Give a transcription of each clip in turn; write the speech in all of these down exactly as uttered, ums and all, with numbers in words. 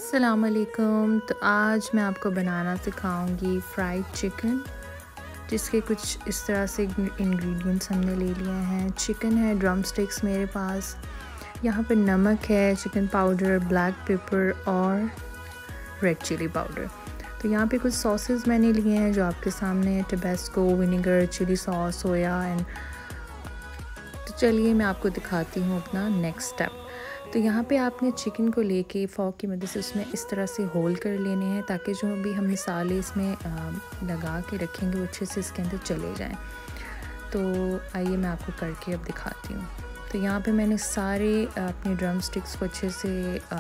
अस्सलाम वालेकुम। तो आज मैं आपको बनाना सिखाऊंगी फ्राइड चिकन, जिसके कुछ इस तरह से इंग्रेडिएंट्स हमने ले लिए हैं। चिकन है, ड्रम स्टिक्स मेरे पास, यहाँ पे नमक है, चिकन पाउडर, ब्लैक पेपर और रेड चिली पाउडर। तो यहाँ पे कुछ सॉसेस मैंने लिए हैं जो आपके सामने है, Tabasco, vinegar, chili sauce, soya and. तो चलिए मैं आपको दिखाती हूँ अपना नेक्स्ट स्टेप। तो यहाँ पे आपने चिकन को लेके फॉक की मदद से उसमें इस तरह से होल कर लेने हैं ताकि जो भी हम मसाले इसमें लगा के रखेंगे वो अच्छे से इसके अंदर चले जाएं। तो आइए मैं आपको करके अब दिखाती हूँ। तो यहाँ पे मैंने सारे अपने ड्रम स्टिक्स को अच्छे से आ,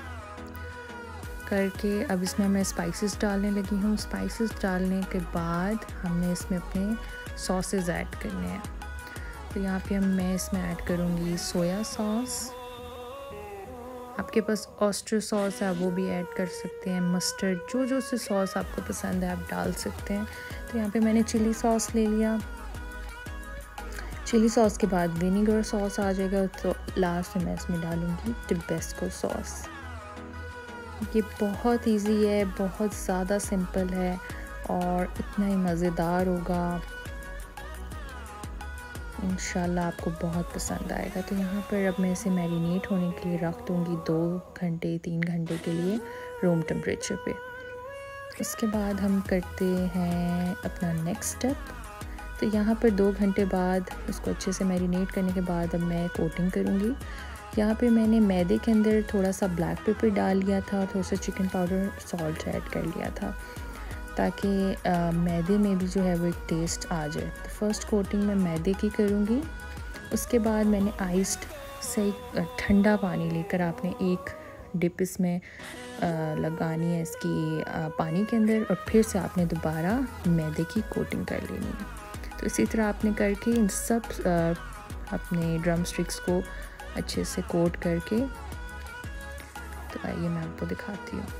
करके अब इसमें मैं स्पाइसेस डालने लगी हूँ। स्पाइसेस डालने के बाद हमने इसमें अपने सॉसेस ऐड करने हैं। तो यहाँ पे हम मैं इसमें ऐड करूँगी सोया सॉस। आपके पास ऑस्टर सॉस है वो भी ऐड कर सकते हैं, मस्टर्ड, जो जो से सॉस आपको पसंद है आप डाल सकते हैं। तो यहाँ पे मैंने चिली सॉस ले लिया। चिली सॉस के बाद विनेगर सॉस आ जाएगा। तो लास्ट में मैं इसमें डालूँगी टबैस्को सॉस। ये बहुत इजी है, बहुत ज़्यादा सिंपल है और इतना ही मज़ेदार होगा। इंशाल्लाह आपको बहुत पसंद आएगा। तो यहाँ पर अब मैं इसे मैरिनेट होने के लिए रख दूँगी दो घंटे तीन घंटे के लिए रूम टेम्परेचर पे। उसके बाद हम करते हैं अपना नेक्स्ट स्टेप। तो यहाँ पर दो घंटे बाद इसको अच्छे से मैरिनेट करने के बाद अब मैं कोटिंग करूँगी। यहाँ पे मैंने मैदे के अंदर थोड़ा सा ब्लैक पेपर डाल लिया था और थोड़ा सा चिकन पाउडर, सॉल्ट ऐड कर लिया था ताकि मैदे में भी जो है वो एक टेस्ट आ जाए। तो फर्स्ट कोटिंग मैं मैदे की करूँगी। उसके बाद मैंने आइस्ड से ठंडा पानी लेकर आपने एक डिप इसमें आ, लगानी है इसकी आ, पानी के अंदर, और फिर से आपने दोबारा मैदे की कोटिंग कर लेनी है। तो इसी तरह आपने करके इन सब आ, अपने ड्रम स्टिक्स को अच्छे से कोट करके, तो आइए मैं आपको दिखाती हूँ।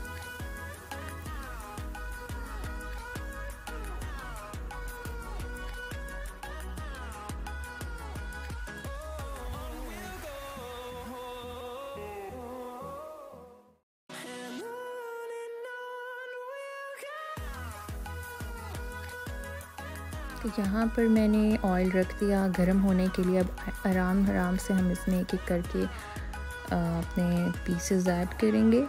तो यहाँ पर मैंने ऑयल रख दिया गरम होने के लिए। अब आराम आराम से हम इसमें एक एक करके अपने पीसेस ऐड करेंगे।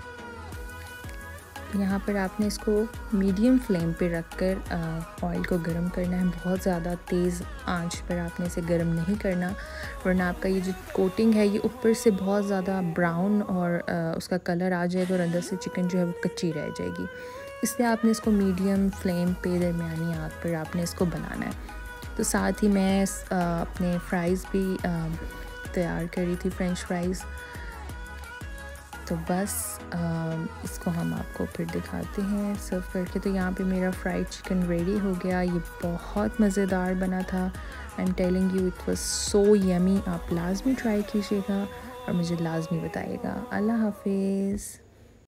यहाँ पर आपने इसको मीडियम फ्लेम पे रखकर ऑयल को गरम करना है। बहुत ज़्यादा तेज़ आंच पर आपने इसे गरम नहीं करना, वरना आपका ये जो कोटिंग है ये ऊपर से बहुत ज़्यादा ब्राउन और आ, उसका कलर आ जाएगा और अंदर से चिकन जो है वो कच्ची रह जाएगी। इसलिए आपने इसको मीडियम फ्लेम पे दरमियानी आग पर आपने इसको बनाना है। तो साथ ही मैं आ, अपने फ्राइज़ भी तैयार करी थी, फ्रेंच फ्राइज़। तो बस आ, इसको हम आपको फिर दिखाते हैं सर्व करके। तो यहाँ पे मेरा फ्राइड चिकन रेडी हो गया। ये बहुत मज़ेदार बना था। I am telling you it was so yummy. आप लाजमी ट्राई कीजिएगा और मुझे लाजमी बताइएगा। अल्लाह हाफिज़।